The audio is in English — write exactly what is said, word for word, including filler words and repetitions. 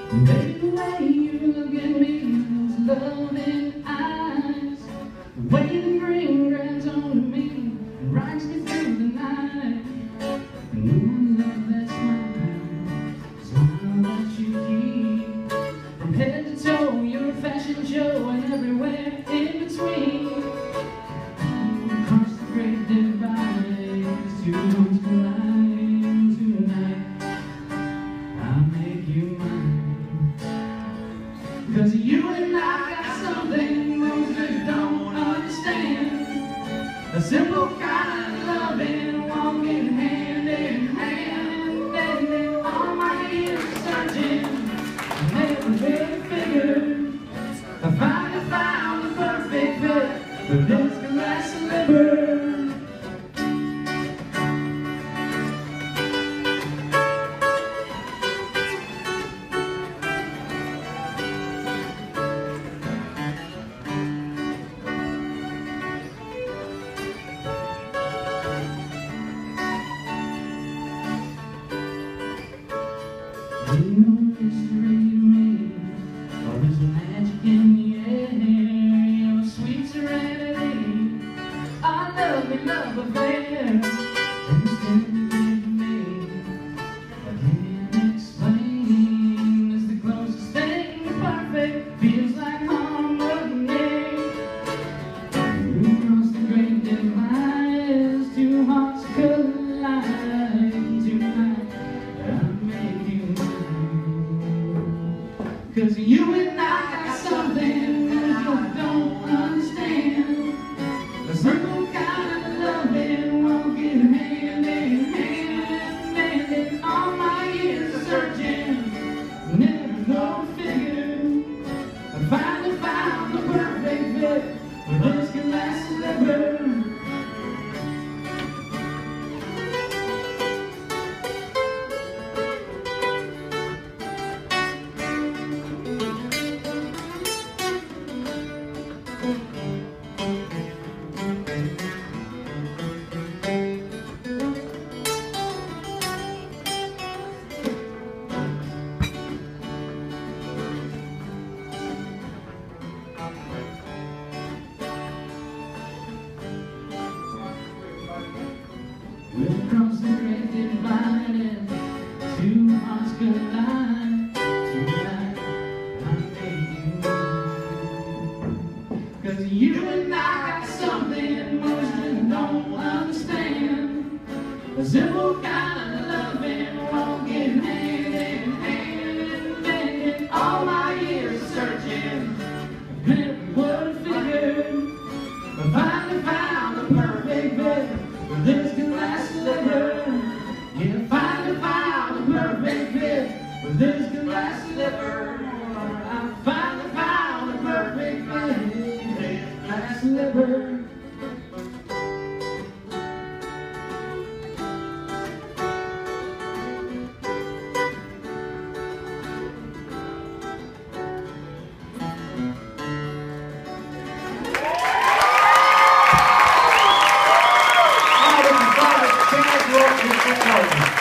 Baby, the way you look at me, those loving eyes, the way the green grabs onto me and rides me through the night. And ooh, love that smile, smile that you keep from head to toe, your fashion show and everywhere in between. Across the great divide, two worlds collide tonight. I'll make you mine. 'Cause you and I got something most people don't understand. A simple kind of loving, walking hand in hand. And all my years searching, I never really figured I finally found the perfect fit for this glass of liver. You know mystery to me, oh, there's magic in the air, your sweet serenity, our lovely love affair, and it's everything to me, I can't explain, it's the closest thing to perfect, feels like harmony. Across the great divide, two hearts collide tonight. I'll make you mine. 'Cause you and I got something that you don't understand. A simple kind of loving, walking hand in hand. And in all my years of searching, never thought to figure I finally found the perfect fit for this glass of liver. We'll cross the great divide and two hearts collide tonight. I'll make you mine. 'Cause you and I got something most just don't understand. A simple kind of loving, walking hand in hand. And in all my years of searching, I never would have figured I finally found the perfect fit for this glass of liver. Yeah, finally found the perfect fit for this glass of liver. I finally found the perfect fit for this glass of liver. Chaz,